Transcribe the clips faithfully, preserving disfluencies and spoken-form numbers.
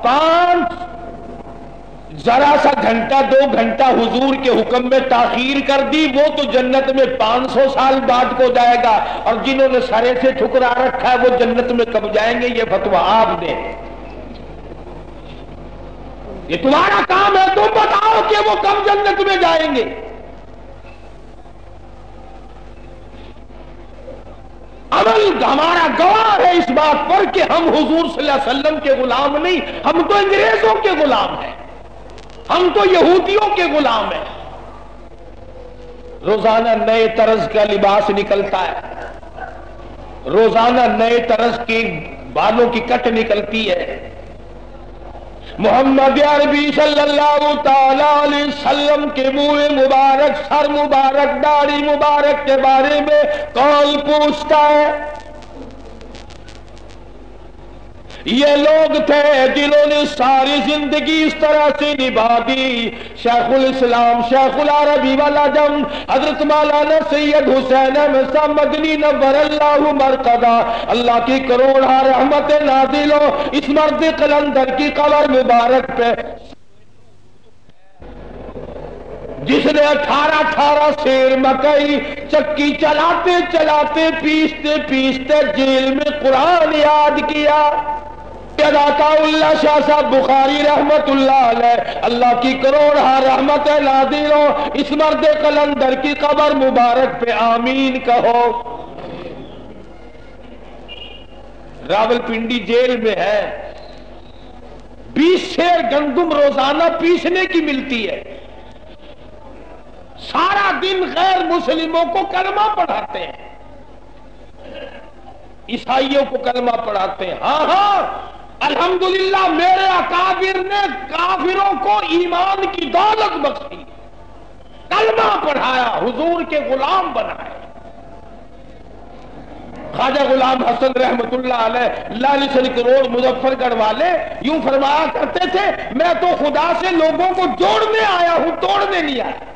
پانچ ذرا سا گھنٹہ دو گھنٹہ حضور کے حکم میں تاخیر کر دی، وہ تو جنت میں پانچ سو سال بعد کو جائے گا، اور جنہوں نے سرے سے ٹھکرا رکھا ہے وہ جنت میں کب جائیں گے؟ یہ فتویٰ آپ دیں، یہ تمہارا کام ہے، تم بتاؤ کہ وہ کب جنت میں جائیں گے۔ عمل ہمارا گواہ ہے اس بات پر کہ ہم حضور صلی اللہ علیہ وسلم کے غلام نہیں، ہم تو انگریزوں کے غلام ہیں، ہم تو یہودیوں کے غلام ہیں۔ روزانہ نئے طرز کا لباس نکلتا ہے، روزانہ نئے طرز کی بالوں کی کٹ نکلتی ہے۔ محمد عربی صلی اللہ تعالی علیہ وسلم کے منہ مبارک، سر مبارک، داڑھی مبارک کے بارے میں قول پوچھتا ہے۔ یہ لوگ تھے جنہوں نے ساری زندگی اس طرح سے نبھا دی۔ شیخ الاسلام شیخ العربی والعجم حضرت مولانا سید حسین احمد صاحب مدنی نور اللہ مرقدہ، اللہ کی کروڑا رحمت نازل ہو اس مرد قلندر کی قبر مبارک پہ، جس نے اٹھارہ اٹھارہ سیر مکئی چکی چلاتے چلاتے پیستے پیستے جیل میں قرآن یاد کیا۔ عطا اللہ شاہ صاحب بخاری رحمت اللہ علیہ، اللہ کی کروڑا رحمت نازل ہو اس مرد قلندر کی قبر مبارک پہ، آمین کہو۔ راول پنڈی جیل میں ہے، بیس شیر گندم روزانہ پیسنے کی ملتی ہے، سارا دن غیر مسلموں کو کلمہ پڑھاتے ہیں، عیسائیوں کو کلمہ پڑھاتے ہیں۔ ہاں ہاں الحمدللہ میرے اکابر نے کافروں کو ایمان کی دولت بخشی، کلمہ پڑھایا، حضور کے غلام بنائے۔ خواجہ غلام حسن رحمت اللہ علیہ لالی سری روڈ مظفر گڑھ والے یوں فرمایا کرتے تھے، میں تو خدا سے لوگوں کو جوڑنے آیا ہوں، توڑنے نہیں آیا۔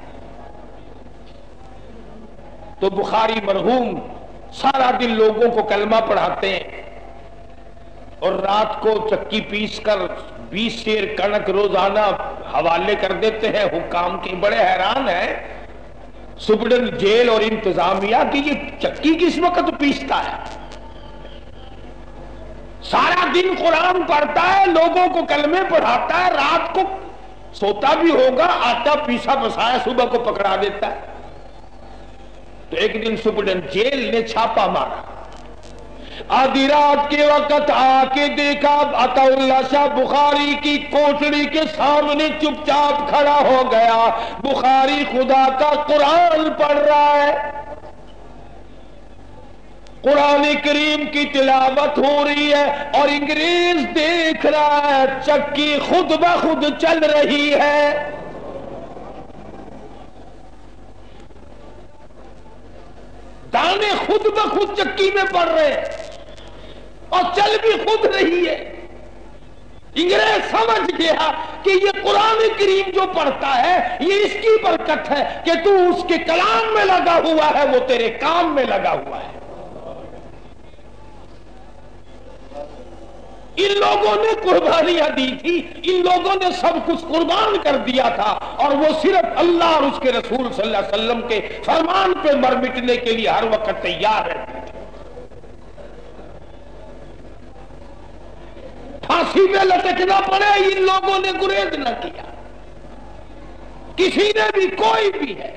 تو بخاری مرحوم سارا دن لوگوں کو کلمہ پڑھاتے ہیں اور رات کو چکی پیس کر بیس شیر کنک روزانہ حوالے کر دیتے ہیں۔ حکام کے بڑے حیران ہیں سپرڈن جیل اور انتظامیہ کہ یہ چکی کس وقت پیستا ہے، سارا دن قرآن پڑھتا ہے، لوگوں کو کلمے پڑھاتا ہے، رات کو سوتا بھی ہوگا، آٹا پیسا بسایا صبح کو پکڑا دیتا ہے۔ تو ایک دن سپرڈن جیل نے چھاپا مارا، آدھی رات کے وقت آ کے دیکھا عطا اللہ شاہ بخاری کی کوٹڑی کے سامنے چپ چاپ کھڑا ہو گیا، بخاری خدا کا قرآن پڑھ رہا ہے، قرآن کریم کی تلاوت ہو رہی ہے اور انگریز دیکھ رہا ہے، چکی خود بخود چل رہی ہے۔ دانے خود بخود چکی میں پڑ رہے ہیں اور چل بھی خود رہی ہے۔ انگریز سمجھ گیا کہ یہ قرآن کریم جو پڑھتا ہے یہ اس کی برکت ہے کہ تو اس کے کلام میں لگا ہوا ہے، وہ تیرے کام میں لگا ہوا ہے۔ ان لوگوں نے قربانیاں دی تھی، ان لوگوں نے سب کچھ قربان کر دیا تھا، اور وہ صرف اللہ اور اس کے رسول صلی اللہ علیہ وسلم کے فرمان پہ مر مٹنے کے لیے ہر وقت تیار رہتے تھے۔ پھانسی پہ لٹکنا پڑے ان لوگوں نے گریز نہ کیا، کسی نے بھی، کوئی بھی ہے۔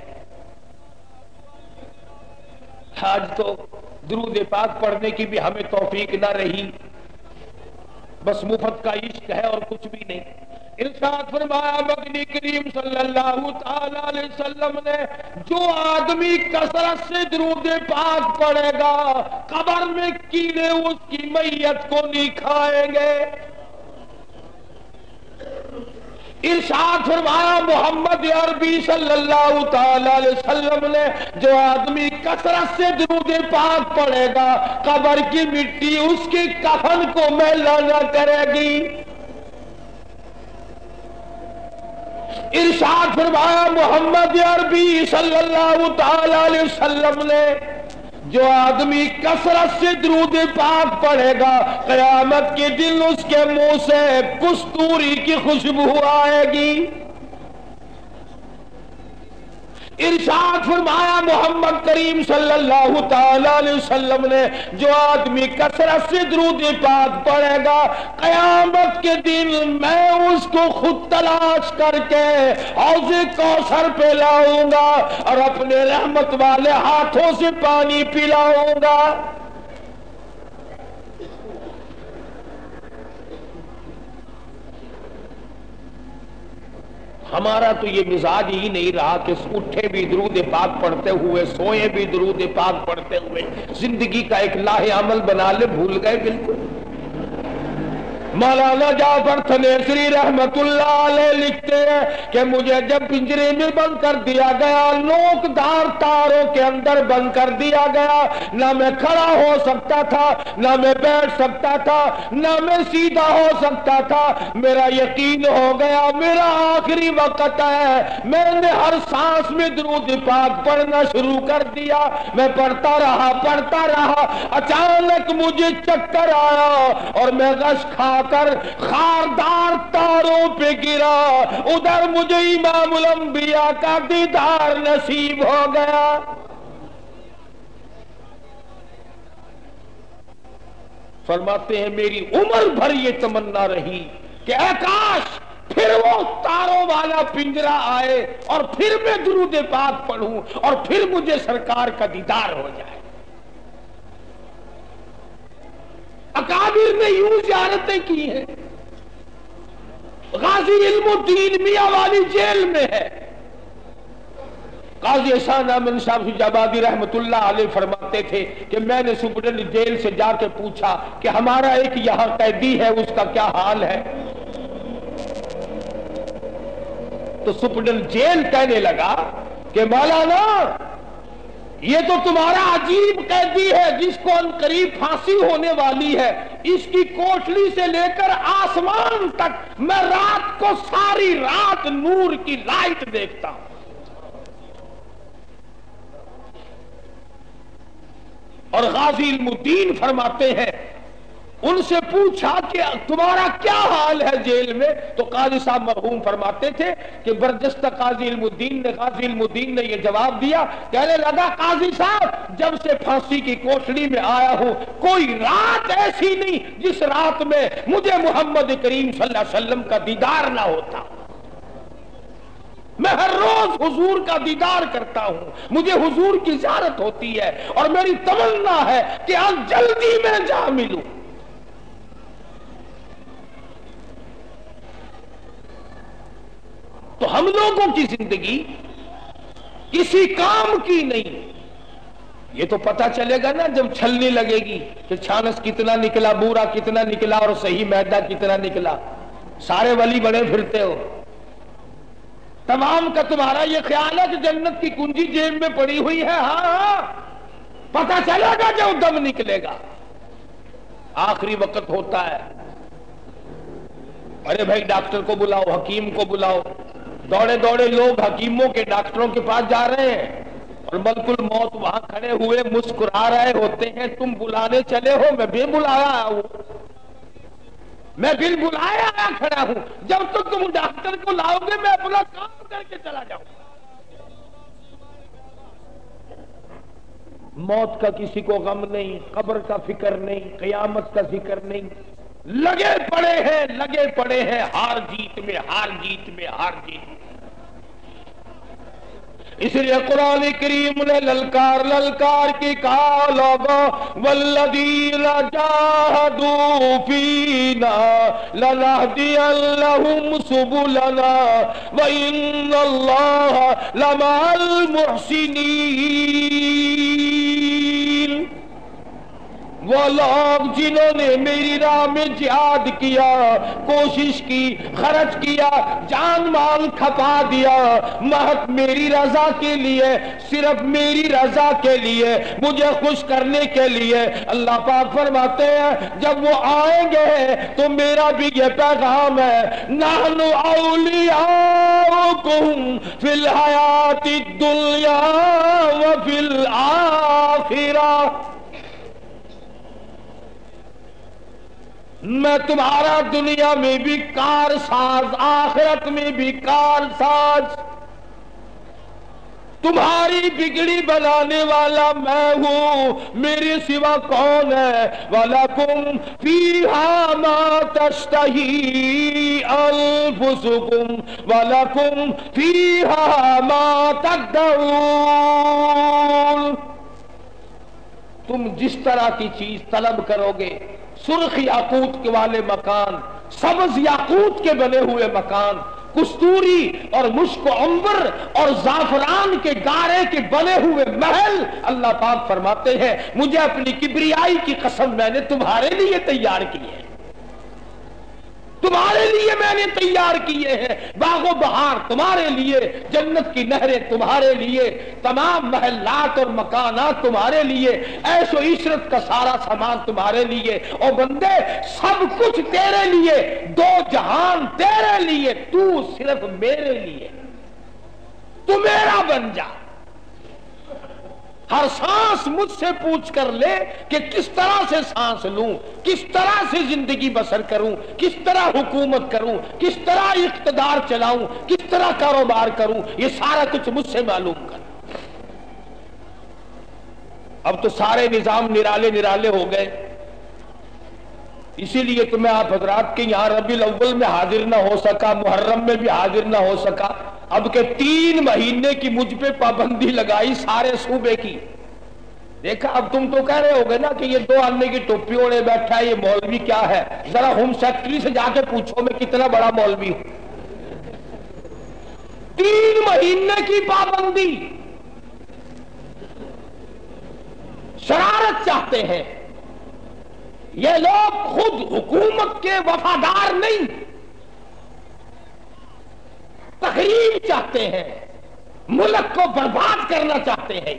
آج تو درود پاک پڑھنے کی بھی ہمیں توفیق نہ رہی، بس مفت کا عشق ہے اور کچھ بھی نہیں۔ ارشاد فرمایا مدنی کریم صلی اللہ تعالی علیہ وسلم نے، جو آدمی کثرت سے درود پاک پڑھے گا قبر میں کیڑے اس کی میت کو نہیں کھائیں گے۔ ارشاد فرمایا محمد عربی صلی اللہ تعالی علیہ وسلم نے، جو آدمی کثرت سے درود پاک پڑھے گا قبر کی مٹی اس کے کفن کو میلا نہ کرے گی۔ ارشاد فرمایا محمد عربی صلی اللہ تعالی علیہ وسلم نے، جو آدمی کثرت سے درود پاک پڑھے گا قیامت کے دن اس کے منہ سے کستوری کی خوشبو آئے گی۔ ارشاد فرمایا محمد کریم صلی اللہ تعالی علیہ وسلم نے، جو آدمی کثرت سے درود پاک پڑھے گا قیامت کے دن میں اس کو خود تلاش کر کے حوض کوثر پہ لاؤں گا اور اپنے رحمت والے ہاتھوں سے پانی پلاؤں گا۔ ہمارا تو یہ مزاج ہی نہیں رہا کہ اٹھے بھی درود پاک پڑھتے ہوئے، سوئے بھی درود پاک پڑھتے ہوئے، زندگی کا ایک لاہ عمل بنا لے، بھول گئے بالکل۔ مولانا جعفر تھنیسری رحمت اللہ علیہ لکھتے ہیں کہ مجھے جب پنجرے میں بند کر دیا گیا، نوک دار تاروں کے اندر بند کر دیا گیا، نہ میں کھڑا ہو سکتا تھا، نہ میں بیٹھ سکتا تھا، نہ میں سیدھا ہو سکتا تھا۔ میرا یقین ہو گیا میرا آخری وقت ہے، میں نے ہر سانس میں درود پاک پڑھنا شروع کر دیا۔ میں پڑھتا رہا پڑھتا رہا، اچانک مجھے چکر آیا اور میں غش کھا کر خاردار تاروں پہ گرا، ادھر مجھے امام الانبیاء کا دیدار نصیب ہو گیا۔ فرماتے ہیں میری عمر بھر یہ تمنا رہی کہ اے کاش پھر وہ تاروں والا پنجرا آئے اور پھر میں درود پاک پڑھوں اور پھر مجھے سرکار کا دیدار ہو جائے۔ اکابر نے یوں زیارتیں کی ہیں۔ غازی علم الدین میاں والی جیل میں ہے۔ قاضی احسان احمد صاحب حجابادی رحمت اللہ علیہ فرماتے تھے کہ میں نے سپرڈنٹ جیل سے جا کے پوچھا کہ ہمارا ایک یہاں قیدی ہے، اس کا کیا حال ہے؟ تو سپرڈنٹ جیل کہنے لگا کہ مولانا یہ تو تمہارا عجیب قیدی ہے جس کو عنقریب پھانسی ہونے والی ہے، اس کی کوٹلی سے لے کر آسمان تک میں رات کو ساری رات نور کی لائٹ دیکھتا ہوں۔ اور غازی علم الدین فرماتے ہیں ان سے پوچھا کہ تمہارا کیا حال ہے جیل میں؟ تو قاضی صاحب مرحوم فرماتے تھے کہ برجستہ قاضی علم الدین نے غازی علم الدین نے یہ جواب دیا، کہنے لگا قاضی صاحب جب سے پھانسی کی کوٹڑی میں آیا ہوں کوئی رات ایسی نہیں جس رات میں مجھے محمد کریم صلی اللہ علیہ وسلم کا دیدار نہ ہوتا۔ میں ہر روز حضور کا دیدار کرتا ہوں، مجھے حضور کی زیارت ہوتی ہے اور میری تمنا ہے کہ آج جلدی میں جا ملوں۔ تو ہم لوگوں کی زندگی کسی کام کی نہیں، یہ تو پتا چلے گا نا جب چھلنے لگے گی کہ چھانس کتنا نکلا، بورا کتنا نکلا اور صحیح میدہ کتنا نکلا۔ سارے ولی بڑے پھرتے ہو، تمام کا تمہارا یہ خیال ہے کہ جنت کی کنجی جیب میں پڑی ہوئی ہے۔ ہاں ہاں پتا چلے گا جب دم نکلے گا، آخری وقت ہوتا ہے۔ ارے بھائی ڈاکٹر کو بلاؤ، حکیم کو بلاؤ، دوڑے دوڑے لوگ حکیموں کے ڈاکٹروں کے پاس جا رہے ہیں اور ملک الموت وہاں کھڑے ہوئے مسکرا رہے ہوتے ہیں۔ تم بلانے چلے ہو، میں بھی بلایا ہوں، میں بل بلایا آیا کھڑا ہوں، جب تک تم ڈاکٹر کو لاؤ گے میں اپنا کام کر کے چلا جاؤں گا۔ موت کا کسی کو غم نہیں، قبر کا فکر نہیں، قیامت کا فکر نہیں، لگے پڑے ہیں لگے پڑے ہیں ہار جیت میں ہار جیت میں ہار جیت میں۔ اس لیے قرآن کریم نے للکار للکار کی کہا لوگوں والذین جاہدوا فینا لنہدینہم سبلنا وإن اللہ لمع المحسنین۔ وہ لوگ جنہوں نے میری راہ میں جہاد کیا، کوشش کی، خرچ کیا، جان مال کھپا دیا، محض میری رضا کے لیے، صرف میری رضا کے لیے، مجھے خوش کرنے کے لیے۔ اللہ پاک فرماتے ہیں جب وہ آئیں گے تو میرا بھی یہ پیغام ہے، نحن اولیاؤکم فی الحیات الدنیا وفی الآخرہ، میں تمہارا دنیا میں بھی کار ساز، آخرت میں بھی کار ساز، تمہاری بگڑی بنانے والا میں ہوں، میرے سوا کون ہے؟ وَلَكُمْ فِيهَا مَا تَشْتَهِي أَنفُسُكُمْ وَلَكُمْ فِيهَا مَا تَدَّعُونَ، تم جس طرح کی چیز طلب کرو گے، سرخ یاقوت کے والے مکان، سبز یاقوت کے بنے ہوئے مکان، کستوری اور مشک و عنبر اور زعفران کے گارے کے بنے ہوئے محل، اللہ پاک فرماتے ہیں مجھے اپنی کبریائی کی قسم میں نے تمہارے لیے تیار کیے ہیں، تمہارے لیے میں نے تیار کیے ہیں، باغ و بہار تمہارے لیے، جنت کی نہریں تمہارے لیے، تمام محلات اور مکانات تمہارے لیے، عیش و عشرت کا سارا سامان تمہارے لیے۔ اور بندے سب کچھ تیرے لیے، دو جہان تیرے لیے، تو صرف میرے لیے، تو میرا بن جا۔ ہر سانس مجھ سے پوچھ کر لے کہ کس طرح سے سانس لوں، کس طرح سے زندگی بسر کروں، کس طرح حکومت کروں، کس طرح اقتدار چلاؤں، کس طرح کاروبار کروں، یہ سارا کچھ مجھ سے معلوم کر۔ اب تو سارے نظام نرالے نرالے ہو گئے، اسی لیے تو میں آپ حضرات کے یہاں ربیع الاول میں حاضر نہ ہو سکا، محرم میں بھی حاضر نہ ہو سکا۔ اب کہ تین مہینے کی مجھ پہ پابندی لگائی سارے صوبے کی۔ دیکھا اب تم تو کہہ رہے ہوگے نا کہ یہ دو آنے کی ٹوپی اوڑے بیٹھا ہے، یہ مولوی کیا ہے؟ ذرا ہوم سیکرٹری سے جا کے پوچھو میں کتنا بڑا مولوی ہوں۔ تین مہینے کی پابندی، شرارت چاہتے ہیں یہ لوگ، خود حکومت کے وفادار نہیں، تخریب چاہتے ہیں، ملک کو برباد کرنا چاہتے ہیں۔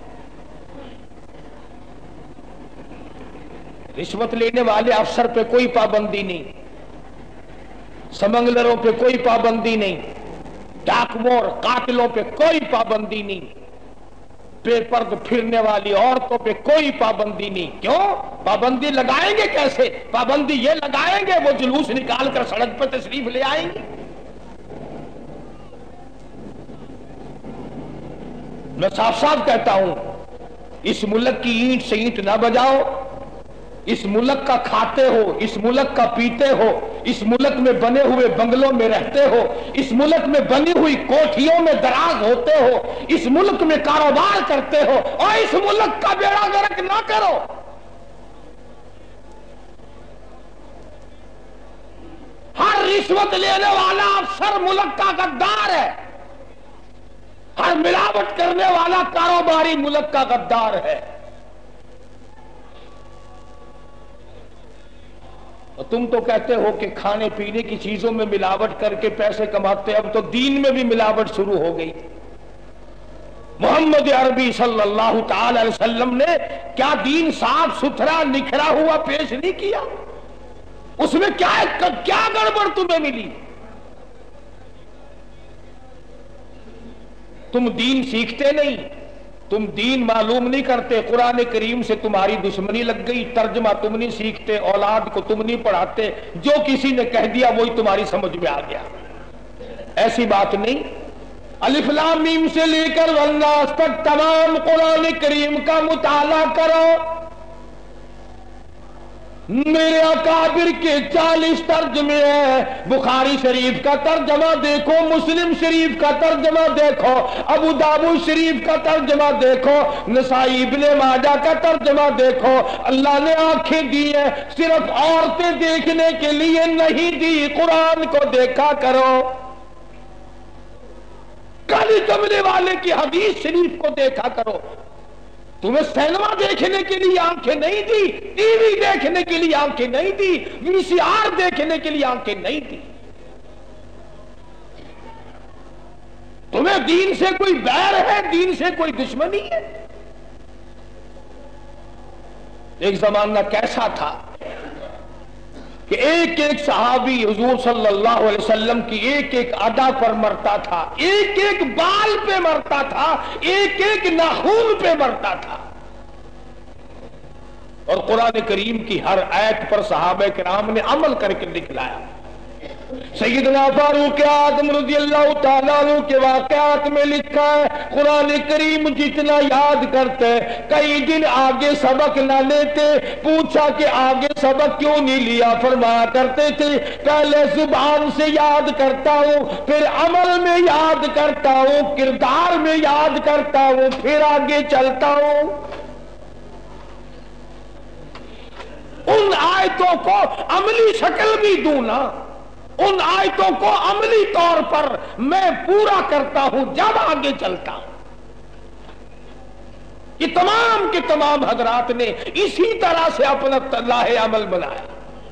رشوت لینے والے افسر پہ کوئی پابندی نہیں، سمگلروں پہ کوئی پابندی نہیں، ڈاکوؤں اور قاتلوں پہ کوئی پابندی نہیں، بے پرد پھرنے والی عورتوں پہ کوئی پابندی نہیں۔ کیوں پابندی لگائیں گے؟ کیسے پابندی یہ لگائیں گے؟ وہ جلوس نکال کر سڑک پہ تشریف لے آئیں گے۔ میں صاف صاف کہتا ہوں، اس ملک کی اینٹ سے اینٹ نہ بجاؤ، اس ملک کا کھاتے ہو، اس ملک کا پیتے ہو، اس ملک میں بنے ہوئے بنگلوں میں رہتے ہو، اس ملک میں بنی ہوئی کوٹھیوں میں دراز ہوتے ہو، اس ملک میں کاروبار کرتے ہو، اور اس ملک کا بیڑا غرق نہ کرو۔ ہر رشوت لینے والا افسر ملک کا غدار ہے، ہر ملاوٹ کرنے والا کاروباری ملک کا غدار ہے۔ اور تم تو کہتے ہو کہ کھانے پینے کی چیزوں میں ملاوٹ کر کے پیسے کماتے، اب تو دین میں بھی ملاوٹ شروع ہو گئی۔ محمد عربی صلی اللہ تعالی علیہ وسلم نے کیا دین صاف ستھرا نکھرا ہوا پیش نہیں کیا؟ اس میں کیا کیا گڑبڑ تمہیں ملی؟ تم دین سیکھتے نہیں، تم دین معلوم نہیں کرتے، قرآن کریم سے تمہاری دشمنی لگ گئی، ترجمہ تم نہیں سیکھتے، اولاد کو تم نہیں پڑھاتے، جو کسی نے کہہ دیا وہی تمہاری سمجھ میں آ گیا۔ ایسی بات نہیں۔ الف لام میم سے لے کر والناس تک تمام قرآن کریم کا مطالعہ کرو، میرے اکابر کے چالیس ترجمے ہیں، بخاری شریف کا ترجمہ دیکھو، مسلم شریف کا ترجمہ دیکھو، ابو داؤد شریف کا ترجمہ دیکھو، نسائی ابن ماجہ کا ترجمہ دیکھو۔ اللہ نے آنکھیں دی ہیں صرف عورتیں دیکھنے کے لیے نہیں دی، قرآن کو دیکھا کرو، کل جملے والے کی حدیث شریف کو دیکھا کرو۔ تمہیں سینما دیکھنے کے لیے آنکھیں نہیں دی، ٹی وی دیکھنے کے لیے آنکھیں نہیں دی، وی سی آر دیکھنے کے لیے آنکھیں نہیں دی. تمہیں دین سے کوئی بیر ہے، دین سے کوئی دشمنی ہے. ایک زمانہ کیسا تھا کہ ایک ایک صحابی حضور صلی اللہ علیہ وسلم کی ایک ایک ادا پر مرتا تھا، ایک ایک بال پہ مرتا تھا، ایک ایک ناخن پہ مرتا تھا. اور قرآن کریم کی ہر آیت پر صحابہ کرام نے عمل کر کے دکھلایا. سیدنا فاروق اعظم رضی اللہ تعالیٰ عنہ کے واقعات میں لکھا ہے قرآن کریم جتنا یاد کرتے کئی دن آگے سبق نہ لیتے. پوچھا کہ آگے سبق کیوں نہیں لیا؟ فرمایا کرتے تھے پہلے زبان سے یاد کرتا ہوں، پھر عمل میں یاد کرتا ہوں، کردار میں یاد کرتا ہوں، پھر آگے چلتا ہوں. ان آیتوں کو عملی شکل بھی دوں نا، ان آیتوں کو عملی طور پر میں پورا کرتا ہوں جب آگے چلتا ہوں. یہ تمام کے تمام حضرات نے اسی طرح سے اپنا لاہ عمل بنایا.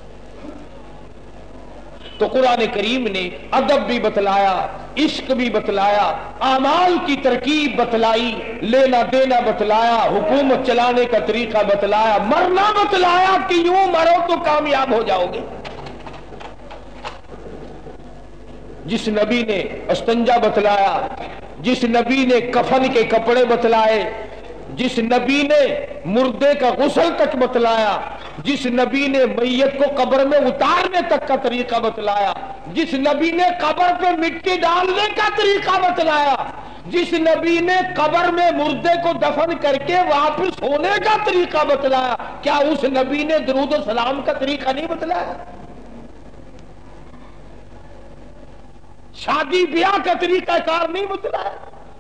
تو قرآن کریم نے ادب بھی بتلایا، عشق بھی بتلایا، اعمال کی ترکیب بتلائی، لینا دینا بتلایا، حکومت چلانے کا طریقہ بتلایا، مرنا بتلایا کہ یوں مرو تو کامیاب ہو جاؤ گے. جس نبی نے استنجا بتلایا، جس نبی نے کفن کے کپڑے بتلائے، جس نبی نے مردے کا غسل تک بتلایا، جس نبی نے میت کو قبر میں اتارنے تک کا طریقہ بتلایا، جس نبی نے قبر پہ مٹی ڈالنے کا طریقہ بتلایا، جس نبی نے قبر میں مردے کو دفن کر کے واپس ہونے کا طریقہ بتلایا، کیا اس نبی نے درود و سلام کا طریقہ نہیں بتلایا؟ شادی بیاہ کا طریقہ کار نہیں بتلایا؟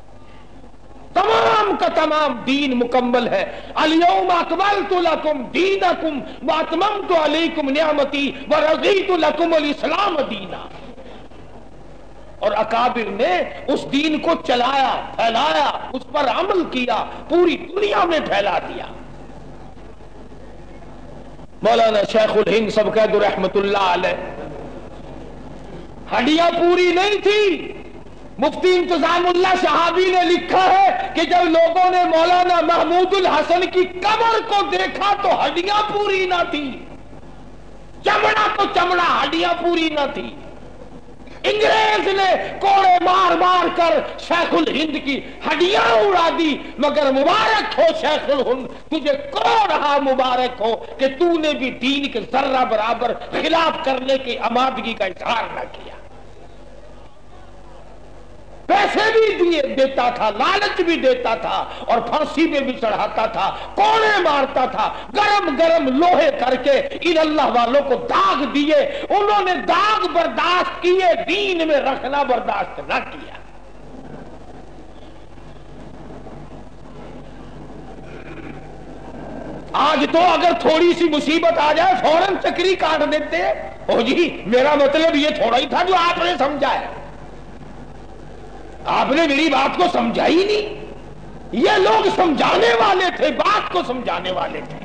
تمام کا تمام دین مکمل ہے. الیوم اکملت لکم دینکم واتممت علیکم نعمتی ورضیت لکم الاسلام دینا. اور اکابر نے اس دین کو چلایا، پھیلایا، اس پر عمل کیا، پوری دنیا میں پھیلا دیا. مولانا شیخ الہند سبقید رحمت اللہ علیہ ہڈیاں پوری نہیں تھی. مفتی انتظام اللہ شہابی نے لکھا ہے کہ جب لوگوں نے مولانا محمود الحسن کی قبر کو دیکھا تو ہڈیاں پوری نہ تھی، چمڑا تو چمڑا، ہڈیاں پوری نہ تھی. انگریز نے کوڑے مار مار کر شیخ الہند کی ہڈیاں اڑا دی، مگر مبارک ہو شیخ الہند، تجھے کو رہا مبارک ہو کہ تو نے بھی دین کے ذرہ برابر خلاف کرنے کی آمادگی کا اظہار نہ کیا. پیسے بھی دیے دیتا تھا، لالچ بھی دیتا تھا، اور پھانسی میں بھی چڑھاتا تھا، کوڑے مارتا تھا، گرم گرم لوہے کر کے ان اللہ والوں کو داغ دیے. انہوں نے داغ برداشت کیے، دین میں رکھنا برداشت نہ کیا. آج تو اگر تھوڑی سی مصیبت آ جائے فوراً چکری کاٹ دیتے. او جی میرا مطلب یہ تھوڑا ہی تھا جو آپ نے سمجھا ہے، آپ نے میری بات کو سمجھا ہی نہیں. یہ لوگ سمجھانے والے تھے، بات کو سمجھانے والے تھے.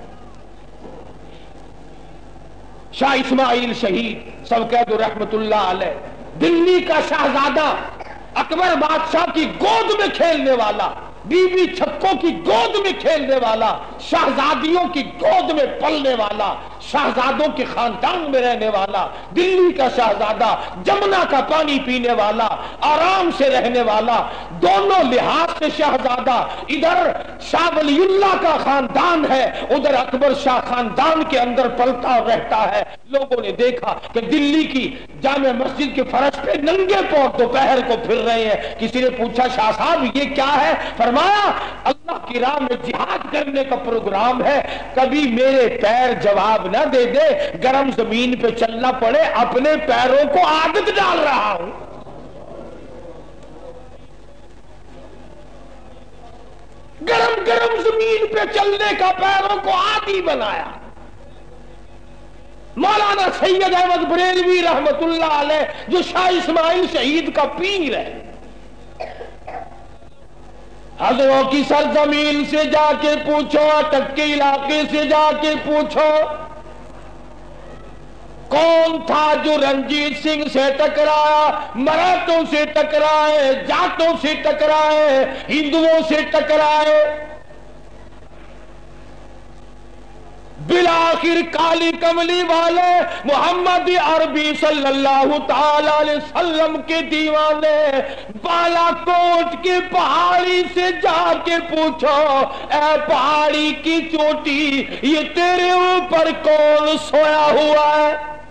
شاہ اسماعیل شہید سبقید رحمت اللہ علیہ، دلی کا شہزادہ، اکبر بادشاہ کی گود میں کھیلنے والا، بی بی چھکوں کی گود میں کھیلنے والا، شہزادیوں کی گود میں پلنے والا، شہزادوں کے خاندان میں رہنے والا، دلی کا شہزادہ، جمنا کا پانی پینے والا، آرام سے رہنے والا، دونوں لحاظ سے شہزادہ. ادھر شاہ ولی اللہ کا خاندان ہے، ادھر اکبر شاہ خاندان کے اندر پلتا اور رہتا ہے. لوگوں نے دیکھا کہ دلی کی جامع مسجد کے فرش پہ ننگے پاؤں دوپہر کو پھر رہے ہیں. کسی نے پوچھا شاہ صاحب یہ کیا ہے؟ فرمایا اللہ کی راہ میں جہاد کرنے کا پروگرام ہے. کبھی میرے پیر جواب نہ دے دے، گرم زمین پہ چلنا پڑے، اپنے پیروں کو عادت ڈال رہا ہوں. گرم گرم زمین پہ چلنے کا پیروں کو عادی بنایا. مولانا سید احمد بریلوی رحمت اللہ علیہ جو شاہ اسماعیل شہید کا پیر ہے، حضروں کی سرزمین سے جا کے پوچھو، اٹک کے علاقے سے جا کے پوچھو، کون تھا جو رنجیت سنگھ سے ٹکرایا، مراٹھوں سے ٹکرائے، جاتوں سے ٹکرائے، ہندوؤں سے ٹکرائے، بالآخر کالی کملی والے محمد عربی صلی اللہ تعالی علیہ وسلم کے دیوانے بالا کوٹ کی پہاڑی سے جا کے پوچھو، اے پہاڑی کی چوٹی، یہ تیرے اوپر کون سویا ہوا ہے؟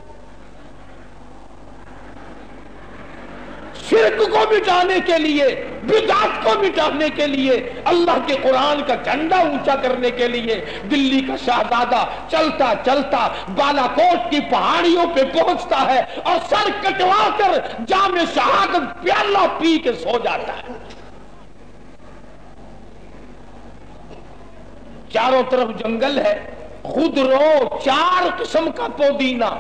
شرک کو مٹانے کے لیے، بدعت کو مٹانے کے لیے، اللہ کے قرآن کا جھنڈا اونچا کرنے کے لیے دلی کا شہزادہ چلتا چلتا بالا کوٹ کی پہاڑیوں پہ پہنچتا ہے اور سر کٹوا کر جام شہادت پیالہ پی کے سو جاتا ہے۔ چاروں طرف جنگل ہے، خود رو چار قسم کا پودینہ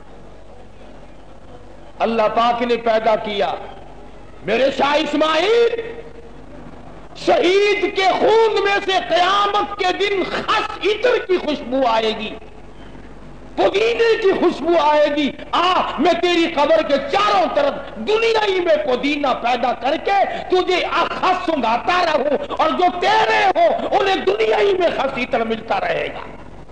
اللہ پاک نے پیدا کیا۔ میرے شاہ اسماعیل، شہید کے خون میں سے قیامت کے دن خس عطر کی خوشبو آئے گی، پودینے کی خوشبو آئے گی، آ میں تیری قبر کے چاروں طرف دنیا ہی میں پودینہ پیدا کر کے تجھے خس سنگھاتا رہوں، اور جو تیرے ہو انہیں دنیا ہی میں خس عطر ملتا رہے گا۔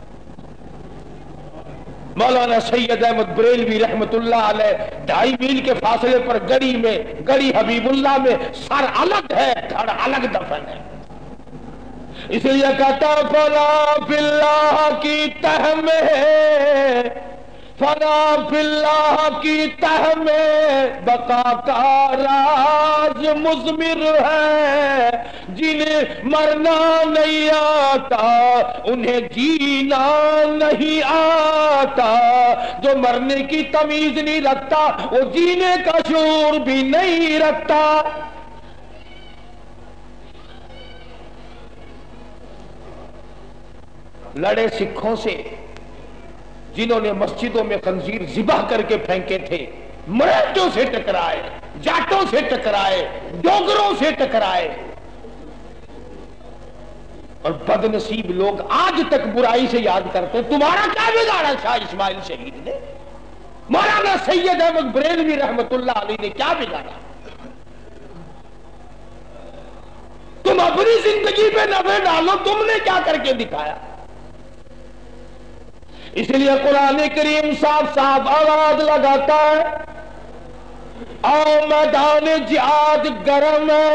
مولانا سید احمد بریلوی رحمت اللہ علیہ ڈھائی میل کے فاصلے پر گڑی میں، گڑی حبیب اللہ میں سر الگ ہے، دھڑ الگ دفن ہے، اس لیے کہتا فنا فی اللہ کی تہ میں، فنا فی اللہ کی تہ میں بقا کا راز مضمر ہے، جنہیں مرنا نہیں آتا انہیں جینا نہیں آتا، جو مرنے کی تمیز نہیں رکھتا وہ جینے کا شعور بھی نہیں رکھتا۔ لڑے سکھوں سے جنہوں نے مسجدوں میں خنزیر ذبح کر کے پھینکے تھے، مراٹھوں سے ٹکرائے، جاٹوں سے ٹکرائے، ڈوگروں سے ٹکرائے، اور بد نصیب لوگ آج تک برائی سے یاد کرتے ہیں۔ تمہارا کیا بگاڑا شاہ اسماعیل شہید نے؟ مولانا سید احمد بریلوی رحمت اللہ علیہ نے کیا بگاڑا؟ تم اپنی زندگی پہ نظر ڈالو، تم نے کیا کر کے دکھایا؟ اس لیے قرآن کریم صاف صاف آواز لگاتا ہے، آؤ میدان جہاد گرم ہے،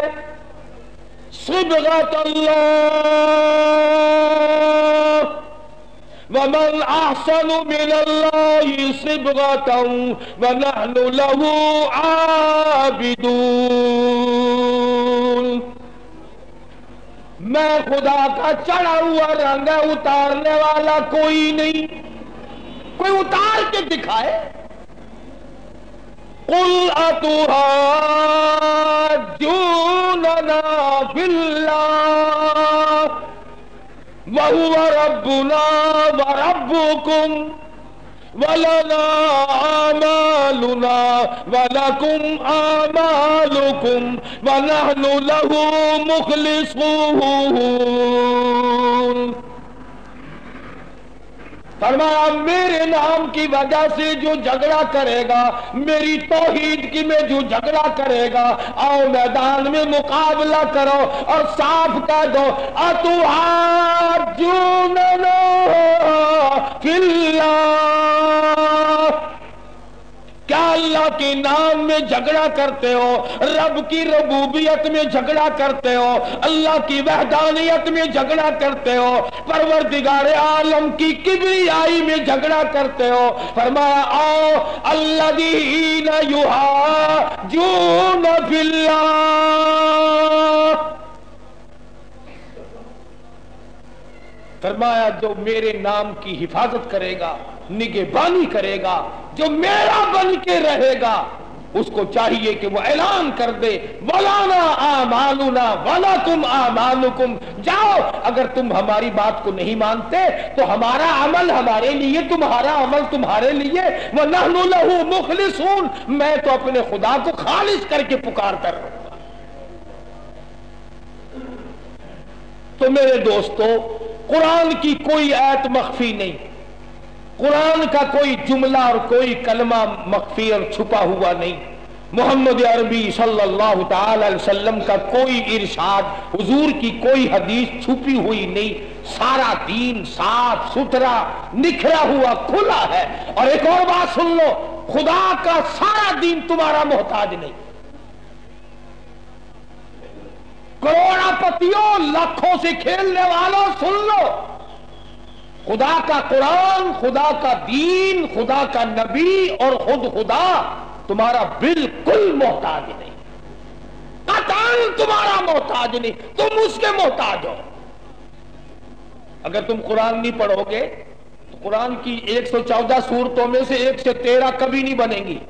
صبغۃ اللہ ومن احسن من اللہ صبغۃ ونحن له عابدون۔ میں خدا کا چڑھا ہوا رنگ ہے، اتارنے والا کوئی نہیں، کوئی اتار کے دکھائے۔ قل اتحاجوننا فی اللہ وہو ربنا وربکم وَلَنَا آمَالُنَا وَلَكُمْ آمَالُكُمْ وَنَحْنُ لَهُ مُخْلِصُونَ۔ فرمایا میرے نام کی وجہ سے جو جھگڑا کرے گا، میری توحید کی میں جو جھگڑا کرے گا، آؤ میدان میں مقابلہ کرو اور صاف کہہ دو اتحاجوننا فی اللہ۔ کیا اللہ کے نام میں جھگڑا کرتے ہو؟ رب کی ربوبیت میں جھگڑا کرتے ہو؟ اللہ کی وحدانیت میں جھگڑا کرتے ہو؟ پروردگار عالم کی کبریائی میں جھگڑا کرتے ہو؟ فرمایا آؤ الذین یحاجون فی اللہ، فرمایا جو میرے نام کی حفاظت کرے گا، نگہبانی کرے گا، جو میرا بن کے رہے گا، اس کو چاہیے کہ وہ اعلان کر دے وَلَنَا آمَالُنَا وَلَكُمْ آمَالُكُمْ۔ جاؤ، اگر تم ہماری بات کو نہیں مانتے تو ہمارا عمل ہمارے لیے، تمہارا عمل تمہارے لیے، وَنَحْنُ لَهُ مُخْلِصُونَ۔ میں تو اپنے خدا کو خالص کر کے پکارتا رہوں گا۔ تو میرے دوستو قرآن کی کوئی آیت مخفی نہیں، قرآن کا کوئی جملہ اور کوئی کلمہ مخفی اور چھپا ہوا نہیں، محمد عربی صلی اللہ تعالی علیہ وسلم کا کوئی ارشاد، حضور کی کوئی حدیث چھپی ہوئی نہیں، سارا دین صاف ستھرا نکھرا ہوا کھلا ہے۔ اور ایک اور بات سن لو، خدا کا سارا دین تمہارا محتاج نہیں۔ کروڑا پتیوں لاکھوں سے کھیلنے والوں سن لو، خدا کا قرآن، خدا کا دین، خدا کا نبی اور خود خدا تمہارا بالکل محتاج نہیں، قطعاً تمہارا محتاج نہیں، تم اس کے محتاج ہو۔ اگر تم قرآن نہیں پڑھو گے تو قرآن کی ایک سو چودہ سورتوں میں سے ایک سے تیرہ کبھی نہیں بنیں گی۔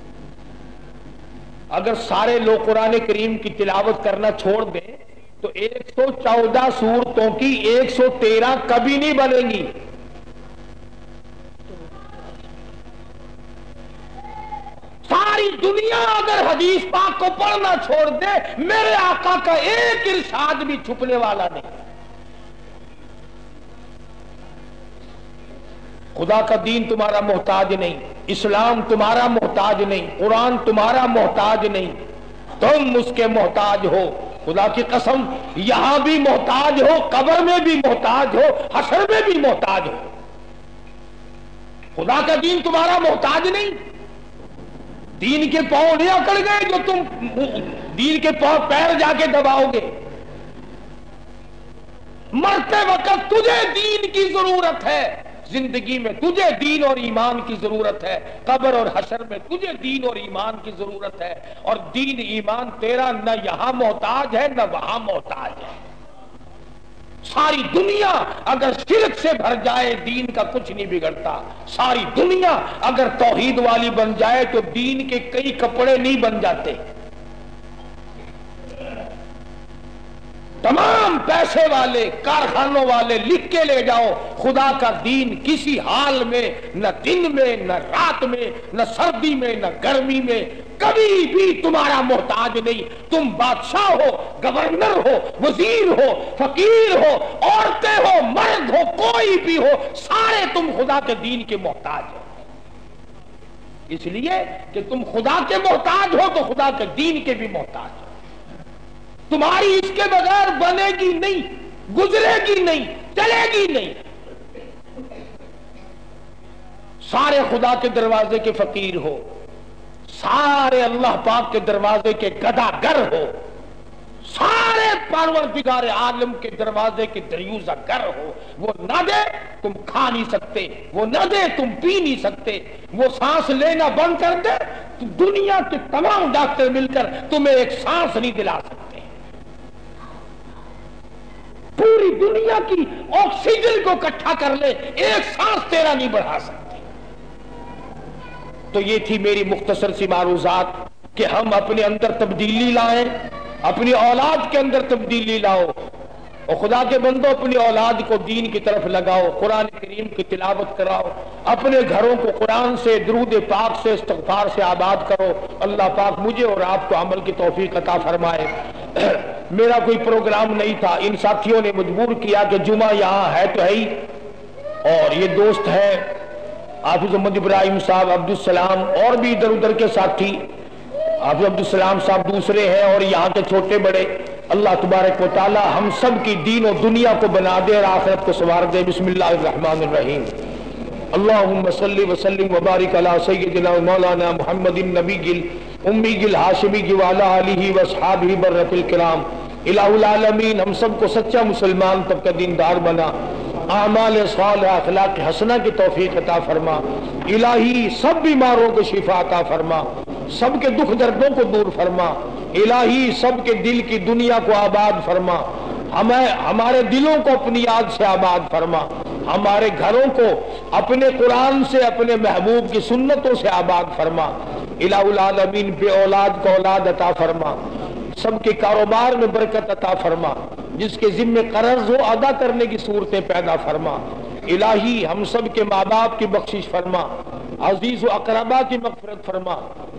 اگر سارے لوگ قرآن کریم کی تلاوت کرنا چھوڑ دیں تو ایک سو چودہ سورتوں کی ایک سو تیرہ کبھی نہیں بنیں گی۔ ساری دنیا اگر حدیث پاک کو پڑھنا چھوڑ دے، میرے آقا کا ایک ارشاد بھی چھپنے والا نہیں۔ خدا کا دین تمہارا محتاج نہیں، اسلام تمہارا محتاج نہیں، قرآن تمہارا محتاج نہیں، تم اس کے محتاج ہو۔ خدا کی قسم، یہاں بھی محتاج ہو، قبر میں بھی محتاج ہو، حشر میں بھی محتاج ہو۔ خدا کا دین تمہارا محتاج نہیں۔ دین کے پاؤں نہیں اکڑ گئے جو تم دین کے پاؤں پیر جا کے دباؤ گے۔ مرتے وقت تجھے دین کی ضرورت ہے، زندگی میں تجھے دین اور ایمان کی ضرورت ہے، قبر اور حشر میں تجھے دین اور ایمان کی ضرورت ہے، اور دین ایمان تیرا نہ یہاں محتاج ہے نہ وہاں محتاج ہے۔ ساری دنیا اگر شرک سے بھر جائے دین کا کچھ نہیں بگڑتا، ساری دنیا اگر توحید والی بن جائے تو دین کے کئی کپڑے نہیں بن جاتے۔ تمام پیسے والے کارخانوں والے لکھ کے لے جاؤ، خدا کا دین کسی حال میں، نہ دن میں نہ رات میں نہ سردی میں نہ گرمی میں کبھی بھی تمہارا محتاج نہیں۔ تم بادشاہ ہو، گورنر ہو، وزیر ہو، فقیر ہو، عورتیں ہو، مرد ہو، کوئی بھی ہو، سارے تم خدا کے دین کے محتاج ہو۔ اس لیے کہ تم خدا کے محتاج ہو تو خدا کے دین کے بھی محتاج ہو۔ تمہاری اس کے بغیر بنے گی نہیں، گزرے گی نہیں، چلے گی نہیں۔ سارے خدا کے دروازے کے فقیر ہو، سارے اللہ پاک کے دروازے کے گداگر ہو، سارے پروردگار عالم کے دروازے کے دریوزہ گر ہو، وہ نہ دے تم کھا نہیں سکتے، وہ نہ دے تم پی نہیں سکتے، وہ سانس لینا بند کر دے تو دنیا کے تمام ڈاکٹر مل کر تمہیں ایک سانس نہیں دلا سکتے۔ پوری دنیا کی آکسیجن کو اکٹھا کر لے، ایک سانس تیرا نہیں بڑھا سکتے۔ تو یہ تھی میری مختصر سی معروضات کہ ہم اپنے اندر تبدیلی لائیں، اپنی اولاد کے اندر تبدیلی لاؤ، اور خدا کے بندوں اپنی اولاد کو دین کی طرف لگاؤ، قرآن کریم کی تلاوت کراؤ، اپنے گھروں کو قرآن سے، درود پاک سے، استغفار سے آباد کرو۔ اللہ پاک مجھے اور آپ کو عمل کی توفیق عطا فرمائے۔ میرا کوئی پروگرام نہیں تھا، ان ساتھیوں نے مجبور کیا کہ جمعہ یہاں ہے تو ہے ہی، اور یہ دوست ہے حافظ محمد ابراہیم صاحب، عبدالسلام، اور بھی ادھر ادھر کے ساتھی، حافظ عبدالسلام صاحب دوسرے ہیں، اور یہاں کے چھوٹے بڑے۔ اللہ تبارک و تعالی ہم سب کی دین و دنیا کو بنا دے اور آخرت کو سنوار دے۔ بسم اللہ الرحمن الرحیم۔ اللہم صلی وسلم وبارک علی سیدنا مولانا محمد النبی الامی الہاشمی وعلی آلہ واصحابہ برۃ الکرام۔ الہ العالمین ہم سب کو سچا مسلمان طبقہ دیندار بنا، اعمال صالحہ اخلاق حسنہ کی توفیق عطا فرما۔ الہی سب بیماروں کو شفا عطا فرما، سب کے دکھ دردوں کو دور فرما۔ الہی سب کے دل کی دنیا کو آباد فرما، ہمیں ہمارے دلوں کو اپنی یاد سے آباد فرما، ہمارے گھروں کو اپنے قرآن سے، اپنے محبوب کی سنتوں سے آباد فرما۔ الہ العالمین بے اولاد کو اولاد عطا فرما، سب کے کاروبار میں برکت عطا فرما، جس کے ذمہ قرض ہو ادا کرنے کی صورتیں پیدا فرما۔ الہی ہم سب کے ماں باپ کی بخشش فرما، عزیز و اقربا کی مغفرت فرما،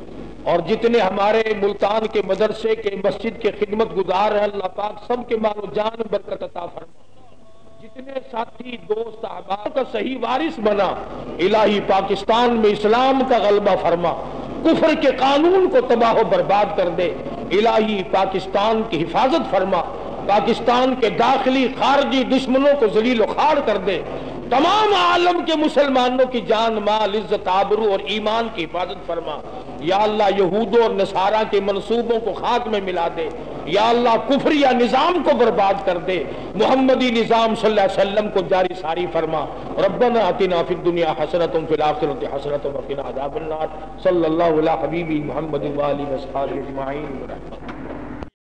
اور جتنے ہمارے ملتان کے مدرسے کے مسجد کے خدمت گزار ہیں اللہ پاک سب کے مال و جان برکت عطا فرما، جتنے ساتھی دوست احباب کا صحیح وارث بنا، الہی پاکستان میں اسلام کا غلبہ فرما، کفر کے قانون کو تباہ و برباد کر دے، الہی پاکستان کی حفاظت فرما، پاکستان کے داخلی خارجی دشمنوں کو ذلیل و خوار کر دے، تمام عالم کے مسلمانوں کی جان مال عزت آبرو اور ایمان کی حفاظت فرما، یا اللہ یہود اور نصارہ کے منصوبوں کو خاک میں ملا دے، یا اللہ کفریہ نظام کو برباد کر دے، محمدی نظام صلی اللہ علیہ وسلم کو جاری ساری فرما۔ ربنا آتنا فی الدنیا حسنۃ وفی الآخرۃ حسنۃ وقنا عذاب النار۔ صلی اللہ علی حبیبی محمد وآلہ وصحبہ اجمعین۔